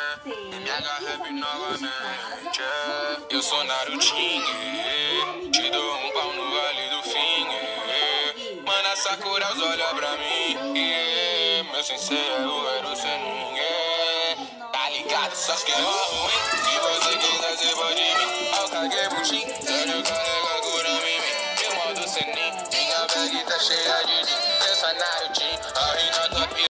Minha garrafa novamente. Eu sou Narutinho, te dou um pau no vale do fim. Mana Sakura olha pra mim. Meu sensei é o Ero sem ninguém. Tá ligado, só que é ruim. Se você quiser, você pode vir. Eu caguei buchim, sério carrega Kurami. Meu modo senin, minha bag tá cheia de din. Pensa Narutinho, a rina top.